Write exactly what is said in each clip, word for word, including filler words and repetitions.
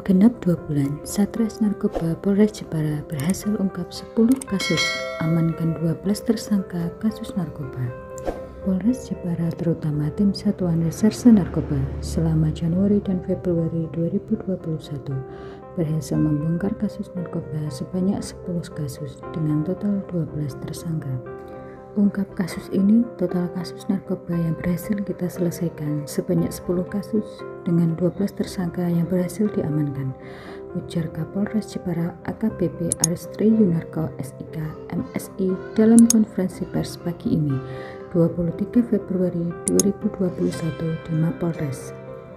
Genap dua bulan, Satres Narkoba Polres Jepara berhasil ungkap sepuluh kasus, amankan dua belas tersangka kasus narkoba. Polres Jepara terutama tim Satuan Reserse Narkoba selama Januari dan Februari dua ribu dua puluh satu berhasil membongkar kasus narkoba sebanyak sepuluh kasus dengan total dua belas tersangka. Ungkap kasus ini, total kasus narkoba yang berhasil kita selesaikan sebanyak sepuluh kasus dengan dua belas tersangka yang berhasil diamankan, ujar Kapolres Jepara A K B P Aristri Yunarko S I K M Si dalam konferensi pers pagi ini dua puluh tiga Februari dua ribu dua puluh satu di Mapolres.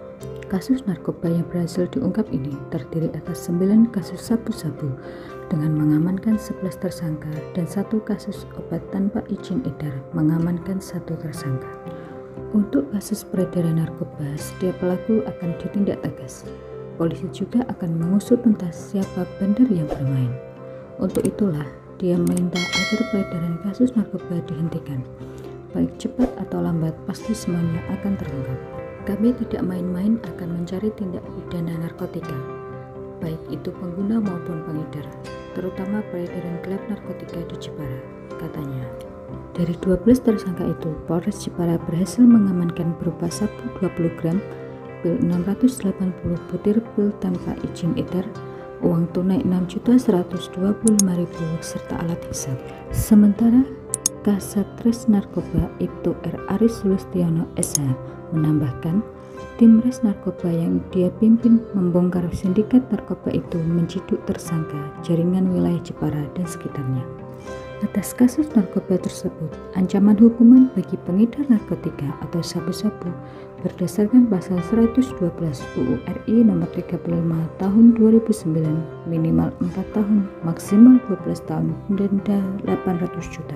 Kasus narkoba yang berhasil diungkap ini terdiri atas sembilan kasus sabu-sabu dengan mengamankan sebelas tersangka dan satu kasus obat tanpa izin edar mengamankan satu tersangka. Untuk kasus peredaran narkoba, setiap pelaku akan ditindak tegas. Polisi juga akan mengusut tuntas siapa bandar yang bermain. Untuk itulah, dia meminta agar peredaran kasus narkoba dihentikan. Baik cepat atau lambat, pasti semuanya akan terungkap. Kami tidak main-main akan mencari tindak pidana narkotika, baik itu pengguna maupun pengedar, terutama peredaran gelap narkotika di Jepara, katanya. Dari dua belas tersangka itu, Polres Jepara berhasil mengamankan berupa sabu dua puluh gram, pil enam ratus delapan puluh butir pil tanpa izin edar, uang tunai enam juta seratus dua puluh lima ribu serta alat hisap. Sementara Kasatres Narkoba Ibtu R. Aris Sulistiono S H menambahkan, tim Res Narkoba yang dia pimpin membongkar sindikat narkoba itu menciduk tersangka jaringan wilayah Jepara dan sekitarnya. Atas kasus narkoba tersebut, ancaman hukuman bagi pengedar narkotika atau sabu-sabu berdasarkan pasal seratus dua belas U U R I nomor tiga puluh lima tahun dua ribu sembilan minimal empat tahun, maksimal dua belas tahun, denda delapan ratus juta.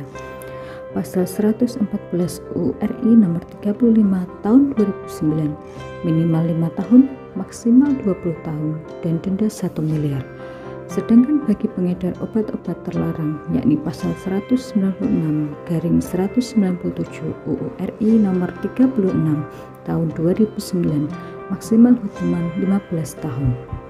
Pasal seratus empat belas U U R I nomor tiga puluh lima tahun dua ribu sembilan minimal lima tahun, maksimal dua puluh tahun, dan denda satu miliar. Sedangkan bagi pengedar obat-obat terlarang, yakni pasal seratus sembilan puluh enam garing seratus sembilan puluh tujuh U U R I nomor tiga puluh enam tahun dua ribu sembilan, maksimal hukuman lima belas tahun.